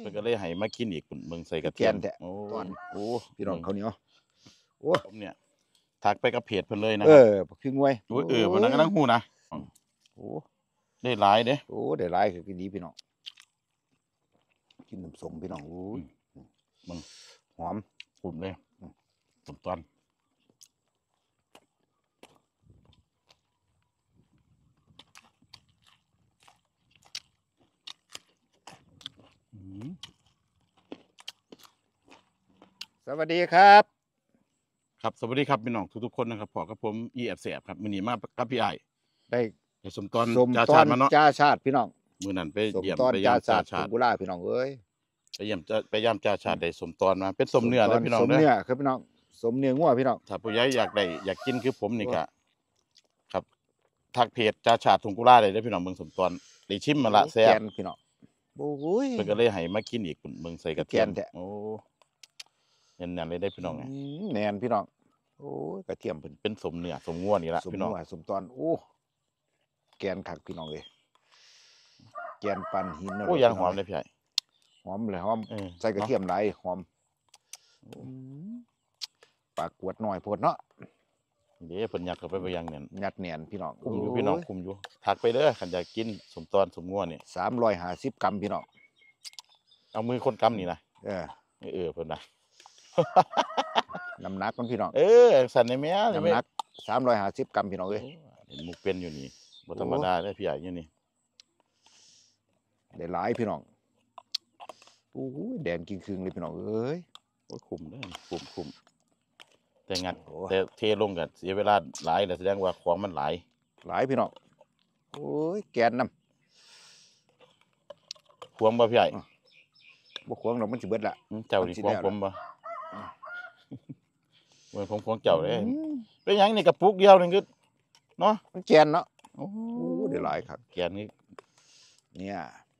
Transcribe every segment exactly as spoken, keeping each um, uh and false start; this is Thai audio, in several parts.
เพิ่นก็เลยให้มากินอีกเมืองใส่กระเทียมโอ้โอ้พี่น้องเขาเหนียวโอ้ผมเนี่ยทักไปกับเพจเพิ่นเลยนะเอครับอคืองวยโอ้เออวันนั้นกำลังหูนะโอ้ได้หลายเด้โอ้ได้หลายคือดีพี่น้องกินน้ำส้มพี่น้องโอ้มึงหอมกลุ่มเลยสมตอนสวัสดีครับครับสวัสดีครับพี่น้องทุกๆคนนะครับพอกับผมอีแอบแสบครับมื้อนี้มากับพี่ไอ้ได้ไปสมตอนสมจ่าตอชาน ติมาเนาะจ่าชาติพี่น้องมื้อนั้นไปสมเยี่ยมตอนไปจ่าย่ำจ่าชาติชาติกุลาพี่น้องเอ้ยไปเยี่ยมจะไปย่ำจ่าชาติได้สมตอนมาเป็นสมเนื้อตเด้อพี่น้องสมเด้อเนื้อครับพี่น้องสมเนื้องัวพี่น้องถ้าผู้ใหญ่อยากได้อยากกินคือผมนี่ก็ครับทักเพจจ่าชาติทุ่งกุลาได้เด้อพี่น้องเมืองสมตอนได้ชิมมาละแซ่บแกนพี่น้องโอ้ยเพิ่นก็เลยให้มากินอีกเมืองใส่กระเทียมแกนแท้โอ้แน่นๆเลยได้พี่น้องไงอืมแนนพี่น้องโอ้ยกระเทียมเพิ่นเป็นสมเนื้อสมงัวนี่ละสมพี่น้องหัวสมตอนโอ้แกนคักพี่น้องเลยแกนปันหินโอ้ยางหอมเลยพี่ใหญ่หอมเลยหอมเออใส่กระเทียมหลายหอมปากกวดหน่อยโพดเนาะเดี๋ยวเพิ่นยัดเข้าไปบ่อยังเนี่ยยัดแหนนพี่น้องคุมอยู่พี่น้องคุมอยู่ทักไปเด้อคันอยากกินสมตอนสมงัวนี่สามร้อยห้าสิบกรัมพี่น้องเอามือคนกำนี่นะเออเออเพิ่นนะน้ำหนักมันพี่น้องเออสั่นในแม่น้ำหนักสามร้อยห้าสิบกรัมพี่น้องเอ้ยเห็นมุกเป็นอยู่นี่บ่ธรรมดาเด้อพี่ใหญ่อยู่นี่ได้หลายพี่น้องโอ้ยแดงกินครึ่งเลยพี่น้องเอ้ยโอ้ยคุมเด้อคุมคุมแต่งัดโอ้แต่เทลงก็เสียเวลาหลายแล้วแสดงว่าของมันหลายหลายพี่น้องโอ้ยแกนน้ควงบ่พี่ใหญ่ำบ่ขวางดอกมันสิเบิดละอืมเจ้านี่มันสิควงแล้วผมบ่อ่าเหมือนผมควงเจ้าเด้อืมเป็นหยังนี่กระปุกเดียวนึงคือเนาะมันแกนเนาะโอ้โอ้ได้หลายครับแกนนี่เนี่ย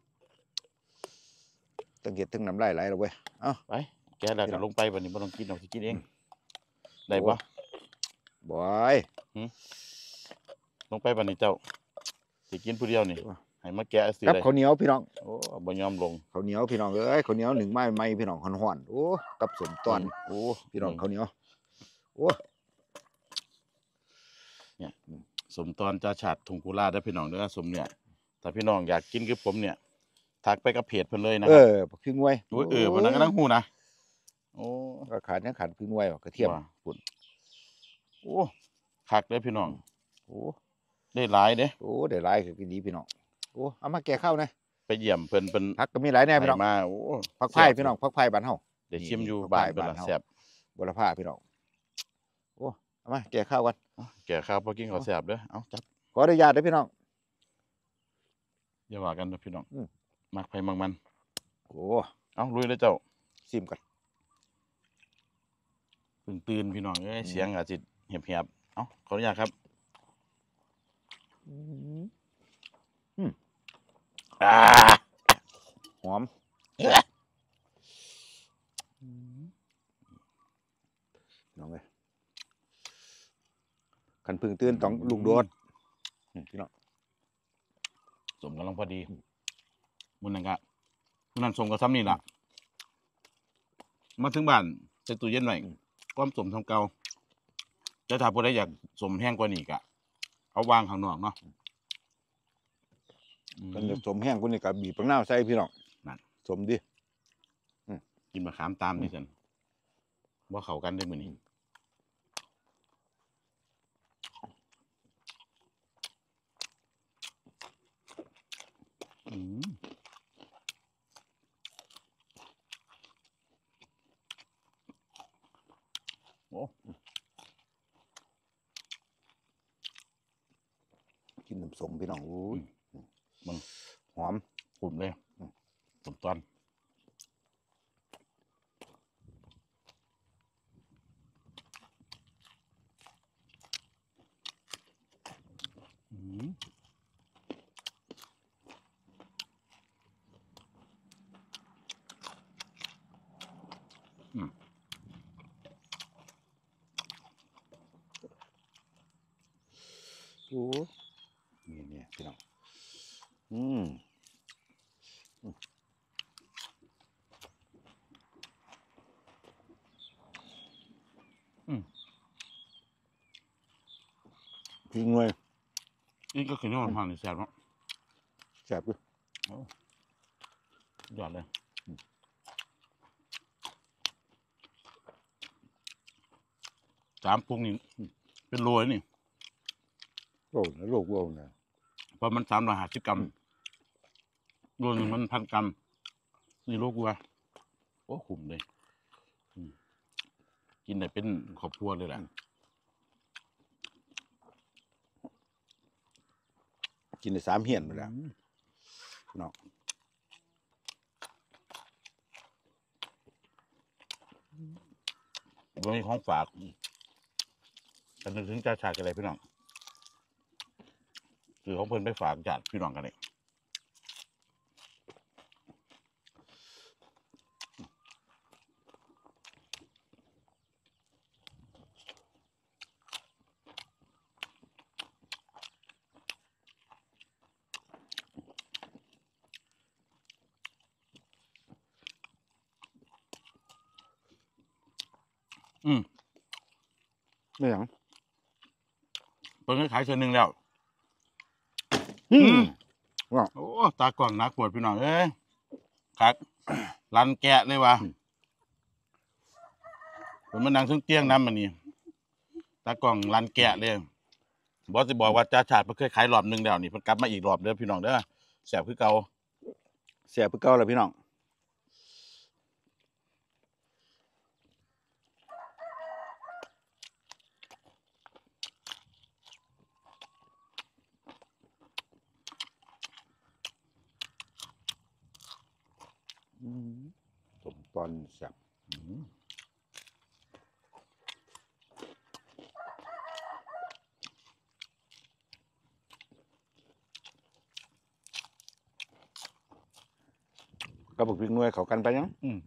ตั้งเก็ดตั้งน้ำลายไหลแล้วเว้ยเอ้าไปแกแล้วก็ลงไปบัดนี้บ่ต้องกินเอาสิกินเองได้บ่บอยลงไปบัดนี้เจ้าสิกินผู้เดียวนี่ให้มาแกะสิกับได้ข้าวเหนียวพี่น้องโอ้บ่ยอมลงข้าวเหนียวพี่น้องเอ้ยข้าวเหนียวหนึ่งไม้ไม้พี่น้องห่อนๆโอ้กับสมตอนโอ้พี่น้องข้าวเหนียวโอ้สมตอนจ่าชาติทุ่งกุลาเด้อพี่น้องเด้อสมเนี่ยถ้าพี่น้องอยากกินคือผมเนี่ยทักไปกับเพจเพิ่นเลยนะเอครับอคืองวยโอ้ยเออวันนั้นกำลังหูนะโอ้ก็ขาดยังขาดคืองวยว่ะกระเทียมว่าปุ่นโอ้คักเด้อพี่น้องโอ้ได้หลายเด้โอ้ได้หลายคือดีพี่น้องโอ้เอามาแก่ข้าวนะไปเยี่ยมเพิ่นเพิ่นผักก็มีหลายแน่พี่น้องให้มาโอ้ผักไผ่พี่น้องผักไผ่บ้านเฮาได้ชิมอยู่นี่บ้านผักไผ่เพิ่นล่ะบ้านเฮาแซ่บบัวละผ้าพี่น้องโอ้เอามาแก่ข้าวกันเอาแก่ข้าวพอกินข้าวแซ่บเด้อเอาจับขออนุญาตด้วยพี่น้องอย่าว่ากันเด้อพี่น้องอืมมักไผมักมันโอ้เอาลุยเลยเจ้าซิมกันเพิ่งตื่นพี่น้องเอ้ยเสียงอาจสิเหียบๆเอาขออนุญาตครับอืมอ่าหอมน้องเอ้ยคันพึ่งตื่นต้องลูกโดดอืมพี่น้องสมกำลังพอดีมื้อนั้นก็มื้อนั้นสมกับซ้ำนี่ล่ะมาถึงบ้านใส่ตู้เย็นไว้ความสมทำเก่าแต่ถ้าผู้ใดอยากสมแห้งกว่านี้ก็เอาวางข้างนอกเนาะอืมมันจะสมแห้งคนนี้กับบีบปังนาวใส่พี่น้องนั่นสมดิกินมะขามตามนี่ซั่นบ่เข้ากันเด้อมื้อนี้อืมโอ้กินน้ำส้มพี่น้องโอ้ยมึงหอมปุ่มเลยสมตอนอืมอืมโอ้นี่เนี่ยพี่น้องอืมกินหน่วยนี่ก็คือเนื้อมันพังนี่แซ่บเนาะแซ่บอยู่ยอดเลยสามพวงนี่เป็นโลเลยนี่โอ้แล้วลูกโอ้นะเพราะมันสามร้อยห้าสิบกรัมโลหนึ่งมันพันกรัมนี่โลกว่าโอ้คุ้มเลยอืมกินได้เป็นครอบครัวเลยแหละกินได้สามเหียนหมดแล้วเนาะวันนี้ของฝากกันนึกถึงจ่าชาติกันเลยพี่น้องคือของเพิ่นไปฝากญาติพี่น้องกันเลยอืมไม่หยังเพิ่นก็ขายเชือหนึ่งแล้วอืมว่าโอ้ตากล้องหนักปวดพี่น้องเอ้ยครับ รันแกะเลยว่ะผมมานั่งซึ่งเตียงน้ำมันนี่ตากล้องรันแกะเลยบอสจะบอกว่าจ่าชาติเพิ่นเคยขายรอบหนึ่งแล้วนี่เพิ่นกลับมาอีกรอบเด้อพี่น้องเด้อแซ่บคือเก่าแซ่บคือเก่าแล้วพี่น้องอืมสมปอนแซ่บอืมกระปุกพริกหน่วยเขากันไปยังอืม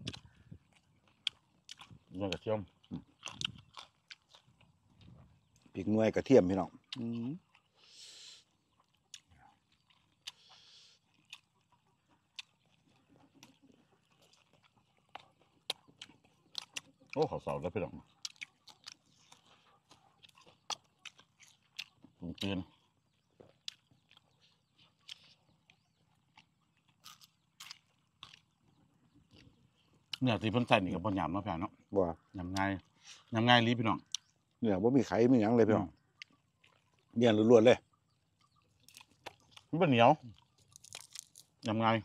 เนื้อกระเทียมพริกหน่วยกระเทียมพี่น้องอืมโอ้ขอเสาแล้วพี่น้องผมเตือนเนี่ยที่เพิ่นใส่นี่ก็บ่หยาบเนาะพี่น้องเนาะบ่หยาบง่ายหยาบง่ายลีพี่น้องเนี่ยบ่มีไข่มีหยังเลยพี่น้องเนี่ยล้วนๆเลยมันบ่เหนียวหยาบง่าย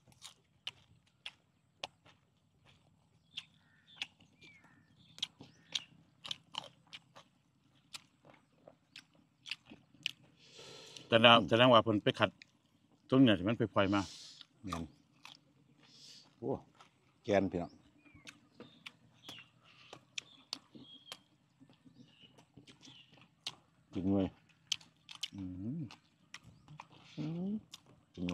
แต่แล้วแสดงว่าเพิ่นไปขัดต้นเนี่ยที่มันไปปล่อยมาเนี่ยโอ้แกนพี่น้องพริกหน่วยอืมอืมพริกหน่วย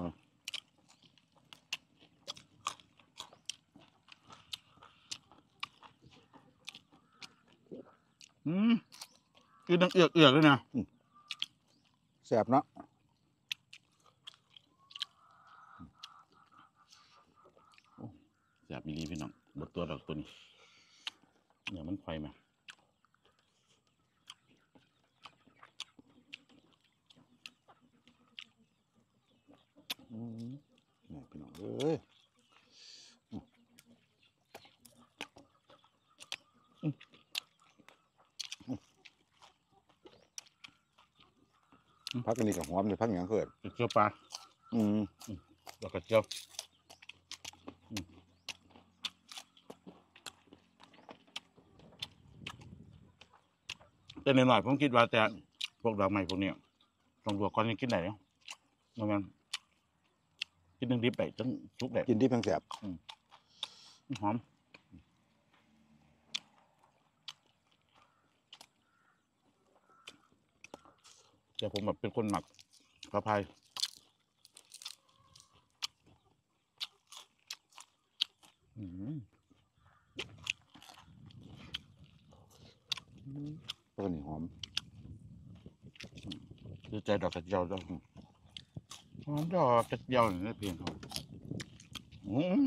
อืมคือดังเอือกเอือกเลยนะแซ่บเนาะแซ่บอีหลีพี่น้องบ่ตัวดอกตัวนี้เนี่ยมันไฟมาอืมเนี่ยพี่น้องเอ้ย พักอันนี้กับหอมเลยพักอย่างเกิดกระเจียวปลาอืมแล้วกระเจียวอืมแต่หน่อยๆผมคิดว่าแต่พวกดอกไม้พวกเนี้ยต้องลวกก่อนยังกินได้เนาะเพราะงั้นกินนึ่งดิบได้จังสุกได้กินที่เพียงแสบหอมแต่ผมแบบเป็นคนหมักกระเพราอืมพักอันนี้หอมคือใจดอกกระเจียวดอกหอมดอกกระเจียวนี่เพียงเขาอืม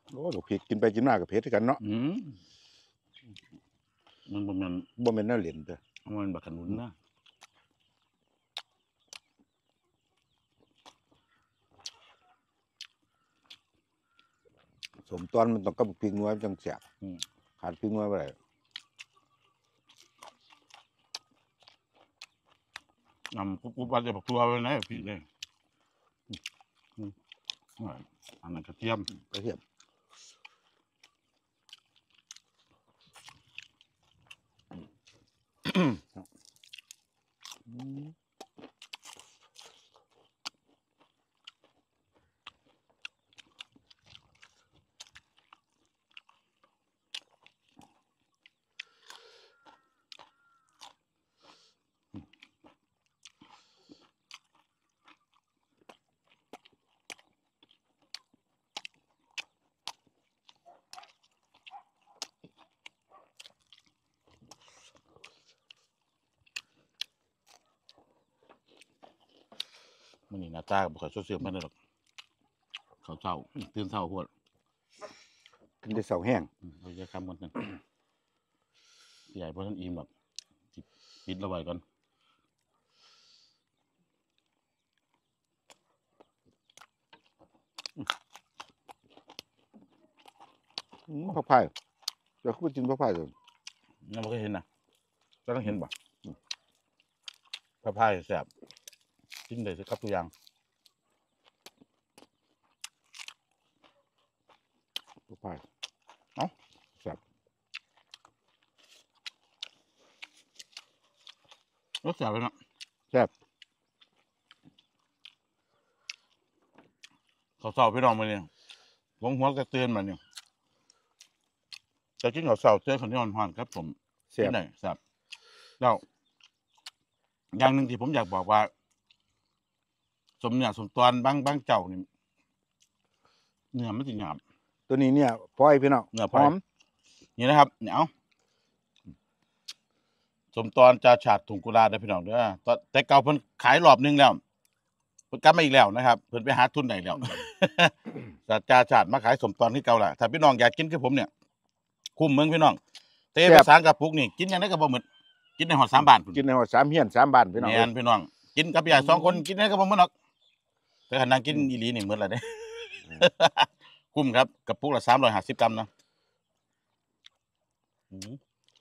โอ้บอกพริกกินไปกินมากับเผ็ดกันเนาะอืมมันบ่แมันบ่แม่นแนวเหรียญเด้อมันบักขนุนนะสมตอนมันต้องกับพริกนัวจังแซ่บอืมขาดพริกนัวบ่ได้นำปุ๊บปุ๊บว่าจะบอกตัวไปไหนพี่เลยอืมอืมอ่าอันนั้นกระเทียมกระเทียมอืมมันนี่หน้าตาบุคคลเสื่อมมันเลยหรอกเขาเศร้าตื่นเศร้าโพดกินได้เสาแห้งอืมเราจะคำกันกันใหญ่เพราะท่านอิ่มแบบสิปิดระไว้ก่อนอืมผักไผ่เดี๋ยวคุณกินผักไผ่เลยยังไม่เคยเห็นนะจะต้องเห็นบ่พระพายแสบกินได้สักครับตัวอย่างผักไผ่รสแสบเลยเนาะแซ่บเขาวเศร้าพี่น้องมาเนี่ยหวงหัวกระเตือนมาเนี่ยจะกินเขาวเศร้าเตือนคนที่อ่อนหอนครับผมแซ่บที่ไหนแสบแล้วอย่างหนึ่งที่ผมอยากบอกว่า สมเนี่ยสมตอนบางบางเจ้านี่เนื้อมันสิหยาบตัวนี้เนี่ยพลอยพี่น้องเนื้อพหลอยอมนี่นะครับเนี่ยเอาสมตอนจ่าฉาดถุงกุลาได้อพี่น้องเด้อตอนแต่เก่าเพิ่นขายรอบนึงแล้วเพิ่นกลับมาอีกแล้วนะครับ เพิ่นไปหาทุนได้แล้ว แต่จ่าฉาดมาขายสมตอนที่เก่าล่ะถ้าพี่น้องอยากกินคือผมเนี่ย คุ้มเมืองพี่น้องเตะภาษากระปุกนี่กินยังไงก็บ่หมดกินในหอดสามบาทพุ่นกินในหัวสามเฮียนสามบ้านพี่น้องแม่นพี่น้อง กินกับยายสองคนกินได้ก็บ่หมดหรอกแต่หันนั่งกินอีหลีนี่หมดแล้วเด้ คุ้มครับกระปุกละสามร้อยห้าสิบกรัมนะอืม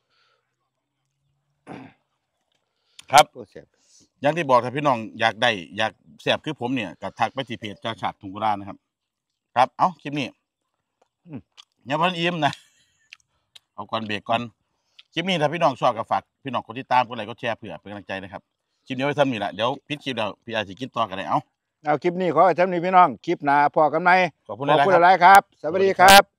ครับโอ้แซ่บอย่างที่บอกถ้าพี่น้องอยากได้อยากแซ่บคือผมเนี่ยก็ทักไปที่เพจจ่าฉาดถุงกุลานะครับ ครับเอ้าคลิปนี้อย่าเพิ่นอิ่มนะเอาก่อนเบรกก่อนคลิปนี้ถ้าพี่น้องชอบก็ฝากพี่น้องกดติดตามกดไลค์กดแชร์เผื่อเป็นกำลังใจนะครับคลิปนี้ไว้เท่านี้แหละเดี๋ยวปิดคลิปเดี๋ยวพี่อาจจะกินต่อกันเลยเอ้าเอาคลิปนี้ขอให้ท่านนี้พี่น้องคลิปหน้าพอกันไหมขอบคุณขอบหลายคุณๆครับหลายๆครับ สวัสดีครับ